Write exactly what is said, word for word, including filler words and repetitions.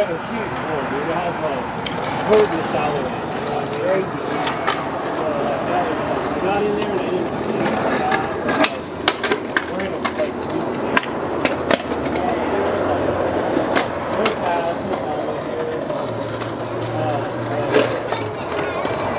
a huge board, dude. It has like verbiage all in it. You know what I mean? Crazy.